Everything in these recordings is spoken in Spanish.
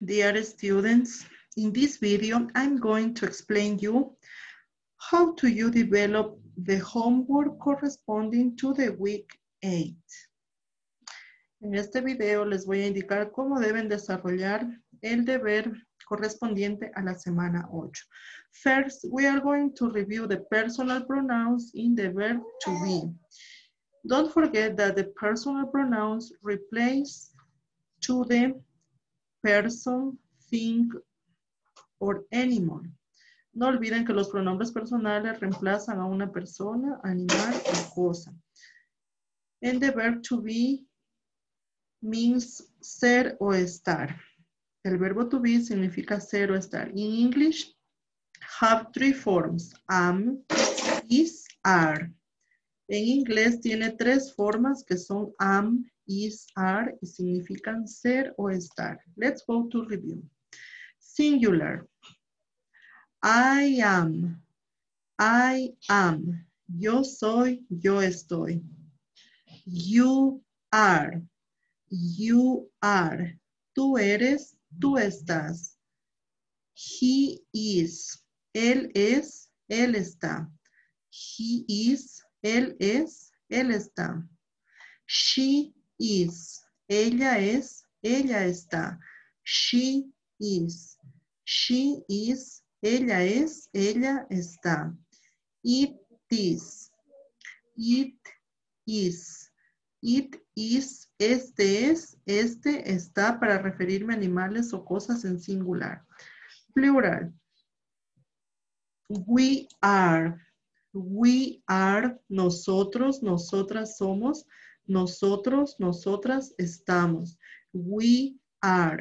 Dear students, in this video, I'm going to explain you how do you develop the homework corresponding to the week 8. En este video les voy a indicar cómo deben desarrollar el deber correspondiente a la semana 8. First, we are going to review the personal pronouns in the verb to be. Don't forget that the personal pronouns replace to the person, thing, or animal. No olviden que los pronombres personales reemplazan a una persona, animal o cosa. And the verb to be means ser o estar. El verbo to be significa ser o estar. In English, have three forms: am, is, are. En inglés tiene tres formas que son am, is, are y significan ser o estar. Let's go to review. Singular. I am. I am. Yo soy, yo estoy. You are. You are. Tú eres, tú estás. He is. Él es, él está. He is. Él es, él está. She is. Ella es, ella está. She is. She is. Ella es, ella está. It is. It is. It is. Este es, este está para referirme a animales o cosas en singular. Plural. We are. We are, nosotros, nosotras somos, nosotros, nosotras estamos. We are,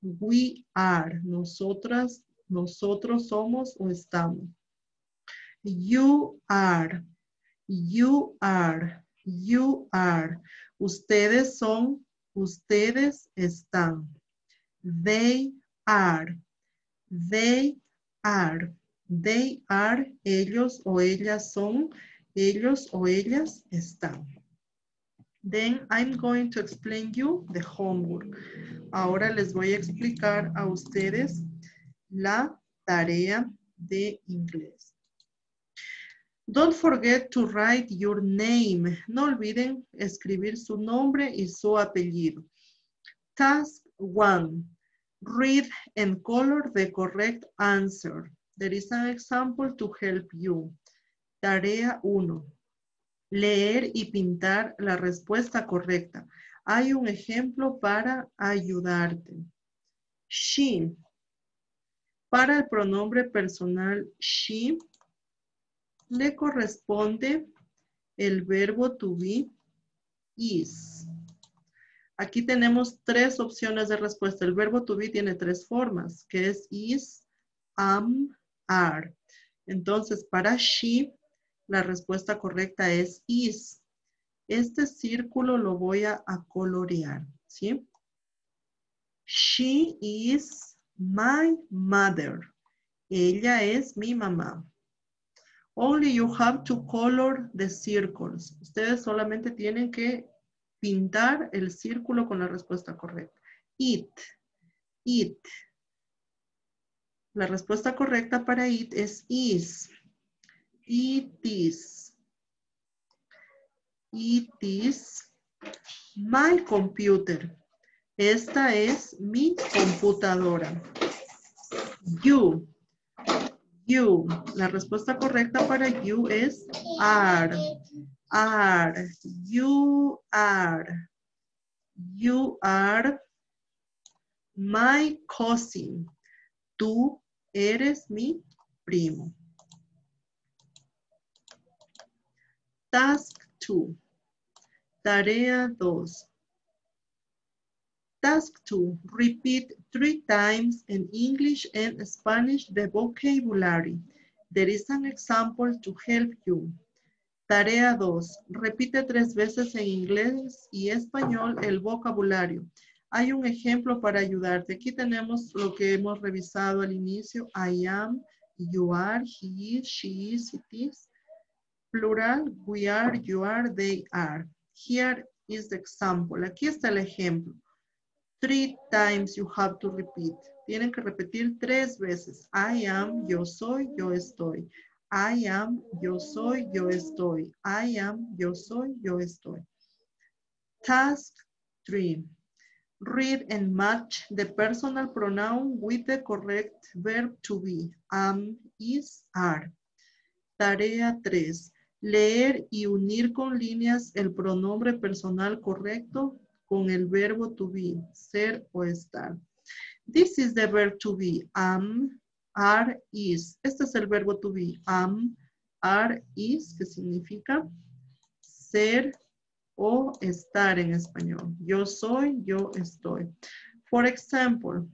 nosotras, nosotros somos o estamos. You are, you are, you are. Ustedes son, ustedes están. They are, they are. They are, ellos o ellas son, ellos o ellas están. Then I'm going to explain you the homework. Ahora les voy a explicar a ustedes la tarea de inglés. Don't forget to write your name. No olviden escribir su nombre y su apellido. Task 1. Read and color the correct answer. There is an example to help you. Tarea 1. Leer y pintar la respuesta correcta. Hay un ejemplo para ayudarte. She. Para el pronombre personal she, le corresponde el verbo to be is. Aquí tenemos tres opciones de respuesta. El verbo to be tiene tres formas, que es is, am, are. Entonces, para she, la respuesta correcta es is. Este círculo lo voy a colorear, ¿sí? She is my mother. Ella es mi mamá. Only you have to color the circles. Ustedes solamente tienen que pintar el círculo con la respuesta correcta. It. It. La respuesta correcta para it es is. It is. It is my computer. Esta es mi computadora. You. You. La respuesta correcta para you es are. Are. You are. You are my cousin. Tú eres mi primo. Task 2. Tarea 2. Task 2. Repeat 3 times in English and Spanish the vocabulary. There is an example to help you. Tarea 2. Repite 3 veces en inglés y español el vocabulario. Hay un ejemplo para ayudarte. Aquí tenemos lo que hemos revisado al inicio. I am, you are, he is, she is, it is. Plural, we are, you are, they are. Here is the example. Aquí está el ejemplo. 3 times you have to repeat. Tienen que repetir 3 veces. I am, yo soy, yo estoy. I am, yo soy, yo estoy. I am, yo soy, yo estoy. Task 3. Read and match the personal pronoun with the correct verb to be. Am, is, are. Tarea 3. Leer y unir con líneas el pronombre personal correcto con el verbo to be, ser o estar. This is the verb to be. Am, are, is. Este es el verbo to be. Am, are, is, que significa ser o estar en español. Yo soy, yo estoy. For example,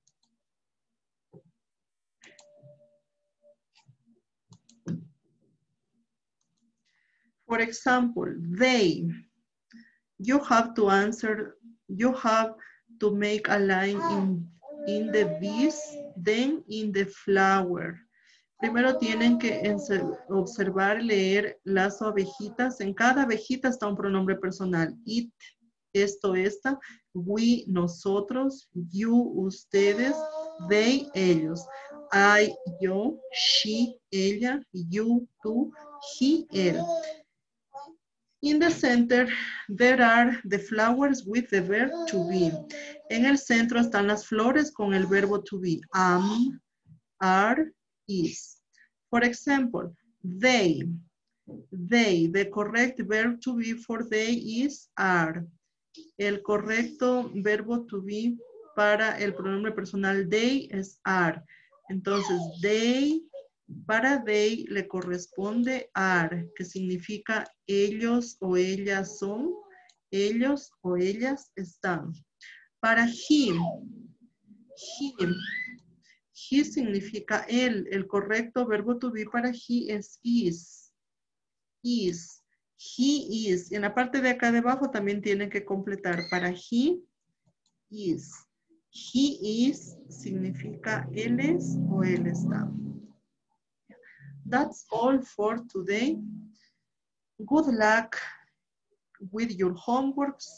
they. You have to answer, you have to make a line in the bees, then in the flower. Primero tienen que observar, leer las abejitas. En cada abejita está un pronombre personal. It, esto, esta. We, nosotros. You, ustedes. They, ellos. I, yo. She, ella. You, tú. He, él. In the center, there are the flowers with the verb to be. En el centro están las flores con el verbo to be. Am, are, is. For example, they, the correct verb to be for they is are. El correcto verbo to be para el pronombre personal they es are. Entonces, they, para they le corresponde are, que significa ellos o ellas son, ellos o ellas están. Para him, he significa él. El correcto verbo to be para he es is. Is. He is. En la parte de acá debajo también tienen que completar. Para he is. He is significa él es o él está. That's all for today. Good luck with your homework.